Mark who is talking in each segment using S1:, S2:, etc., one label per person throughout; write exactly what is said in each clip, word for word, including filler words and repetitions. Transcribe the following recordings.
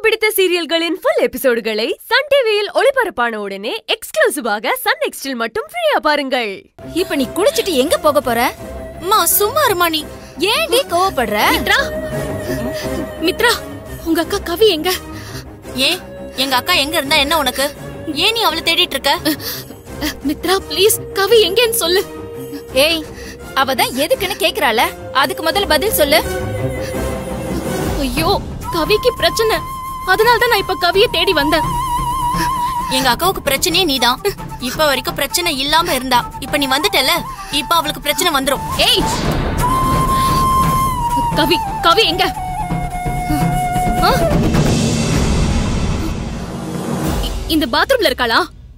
S1: பிடித்த சீரியல்களின் full எபிசோடுகளை Sun டிவியில் ஒளிபரப்பான உடனே எக்ஸ்க்ளூசிவாக சன் நெக்ஸ்டில் மட்டும் ஃப்ரீயா பாருங்கள்.
S2: இப்ப நீ குளிச்சிட்டு எங்க போக போற? அம்மா சும்மா இருமா, நீ ஏன் நீ கோவப்படுற?
S3: மித்ரா, மித்ரா, உங்க அக்கா கவி எங்க?
S2: ஏன் எங்க அக்கா எங்க இருந்தா என்ன உனக்கு? ஏன் நீ அவளை தேடிட்டு இருக்க?
S3: மித்ரா ப்ளீஸ், கவி எங்கன்னு சொல்லு.
S2: ஏய், அவதான் எதுக்குன்னு கேக்குறாள, அதுக்கு முதல்ல பதில் சொல்லு.
S3: ஐயோ, கவிக்கு பிரச்சனை, அதனால தான் நான் இப்ப கவியை தேடி வந்தேன்.
S2: எங்க அக்காவுக்கு பிரச்சனையே நீதான். இப்ப வரைக்கும் பிரச்சனை இல்லாம இருந்தா, இப்ப நீ வந்துட்டல, இப்ப அவளுக்கு பிரச்சனை வந்துரும்.
S3: ஏய், கவி கவி எங்க? இந்த பாத்ரூம்ல இருக்காளா?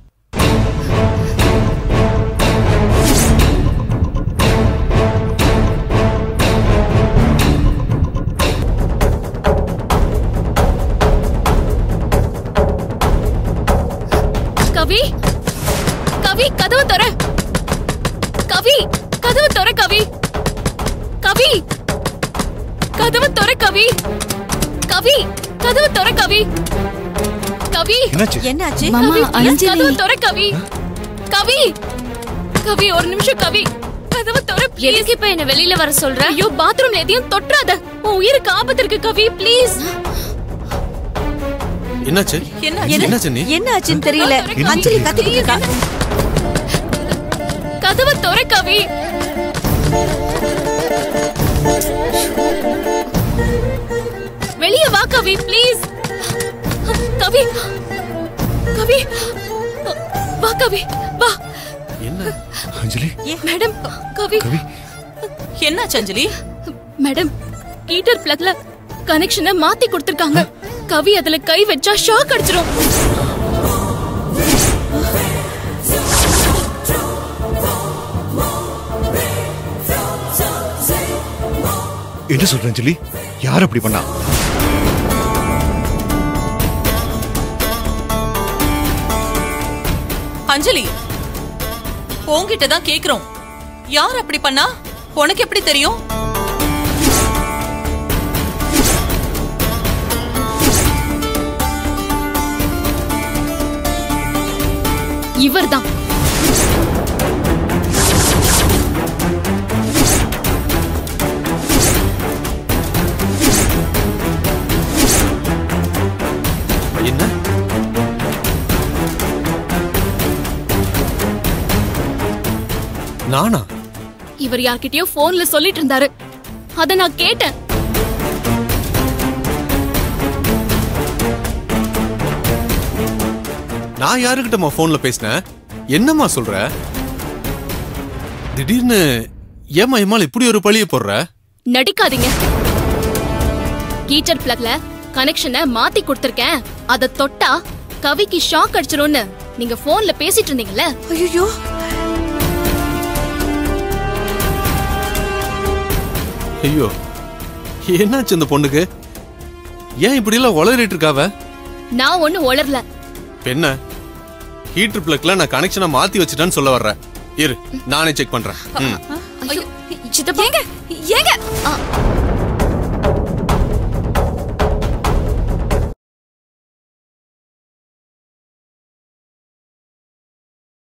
S3: கவி, கவி கதவு தர. கவி கதவு தர. கவி, கவி கதவு தர. கவி, கவி கதவு தர. கவி, கவி
S4: என்னாச்சு?
S3: மாமா அஞ்சலி கதவு தர. கவி, கவி கவி ஒரு நிமிஷம். கவி கதவு தர.
S2: எதுக்கு இப்ப என்ன வெளியில வர சொல்ற?
S3: ஐயோ, பாத்ரூம்ல எதையும் தொட்றாத, உன் உயிருக்கு ஆபத்து இருக்கு. கவி ப்ளீஸ்.
S5: என்னாச்சு? என்னாச்சு? நீ
S4: என்னாச்சுன்னு தெரியல. அஞ்சலி கத்திட்டு இருக்கா.
S3: கதவு தர. கவி, வெளியே வா. கவி ப்ளீஸ். கவி, கவி வா. கவி வா.
S5: என்ன அஞ்சலி?
S3: மேடம், கவி
S5: கவி
S4: என்னாச்சு அஞ்சலி?
S3: மேடம், ஹீட்டர் பிளக்ல கனெக்ஷனை மாத்தி கொடுத்திருக்காங்க. கவி அதுல கை வச்சா ஷாக் அடிச்சிரும்.
S5: என்ன சொல்ற அஞ்சலி? யார் அப்படி பண்ணா?
S4: அஞ்சலி, உன்கிட்ட தான் கேக்குறோம். யார் அப்படி பண்ணா? உனக்கு எப்படி தெரியும்?
S3: இவர்தான்.
S5: என்ன? நானா?
S3: இவர் யார்கிட்டயோ போன்ல சொல்லிட்டு இருந்தாரு, அத நான் கேட்டேன்.
S5: நான் யாருக்கிட்டமா போன்ல பேசினேன்? என்னம்மா சொல்ற? திடீர்னு ஏமா இம்மாள் இப்படி ஒரு பழிய போடுற?
S3: நடிக்காதீங்க. ஹீட்டர் பிளக்ல கனெக்ஷனை மாத்தி கொடுத்திருக்கேன், அத தொட்டா கவிக்கு ஷாக் அடிச்சிரும்னு நீங்க போன்ல பேசிட்டு இருந்தீங்கல்ல.
S4: ஐயோ,
S5: ஐயோ, என்னாச்சு இந்த பொண்ணுக்கு? ஏன் இப்படி எல்லாம் உளறிட்டு இருக்காவ?
S3: நான் ஒண்ணு உளரல.
S5: என்ன ஹீட்டர் பிளக்ல நான் கனெக்ஷனை மாத்தி வச்சிட்டேன்னு சொல்ல வர்ற? இரு, நானே செக் பண்றேன்.
S3: ஐயோ, சித்தப்பா, ஏங்க ஏங்க